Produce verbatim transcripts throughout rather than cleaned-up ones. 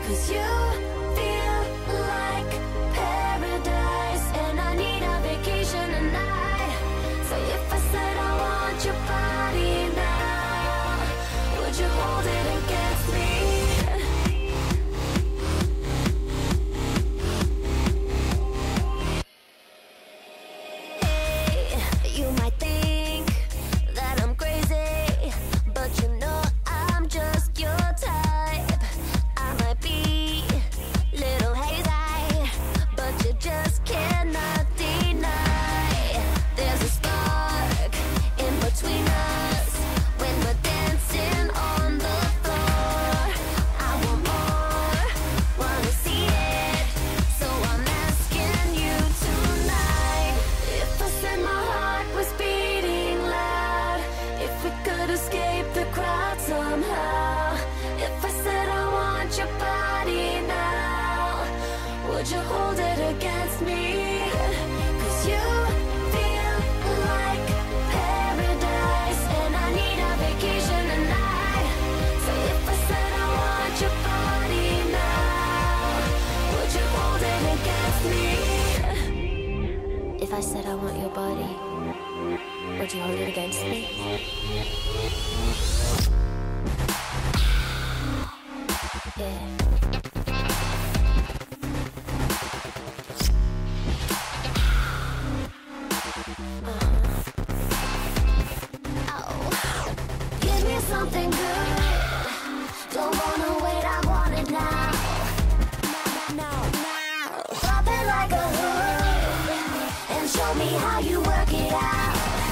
'cause you feel like paradise, and I need a vacation tonight. So if I said I want your body now, would you hold it against me? Hey, you might think that I'm crazy, but you know I'm just your type. I might be little hazy, but you just cannot deny there's a spark in between us when we're dancing on the floor. I want more, wanna see it, so I'm asking you tonight. If I said my heart was beating loud, if we could escape the crowd somehow, if I said I want your body now, would you hold it against me? 'Cause you feel like paradise, and I need a vacation tonight. So if I said I want your body now, would you hold it against me? If I said I want your body, would you hold it against me? Yeah. Give me something good. Don't wanna wait, I want it now. Now, now, now. Drop it like a hood and show me how you work it out.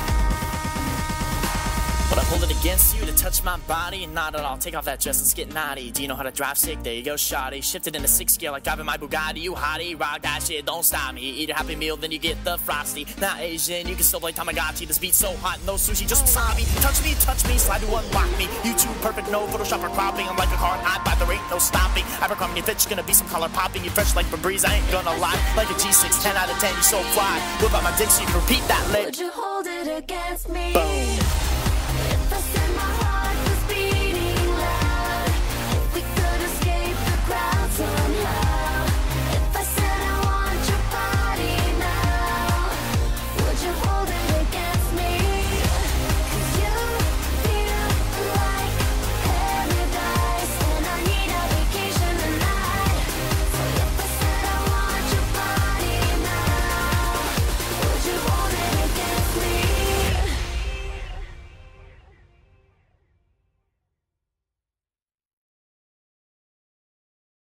But I hold it against you to touch my body. Not at all, take off that dress, let's get naughty. Do you know how to drive sick? There you go, shawty. Shift it into six gear like driving my Bugatti. You hottie, rock that shit, don't stop me. Eat a Happy Meal, then you get the Frosty. Not Asian, you can still play Tamagotchi. This beat's so hot, no sushi, just wasabi. Touch me, touch me, slide to unlock me. YouTube perfect, no Photoshop or cropping. I'm like a car hot, by the rate, no stopping. Abercrombie Fitch, gonna be some color popping. You fresh like Febreze, I ain't gonna lie. Like a G six, ten out of ten, you so fly. Whip out my dick so you can repeat that lick. Would you hold it against me? Boom. If I said my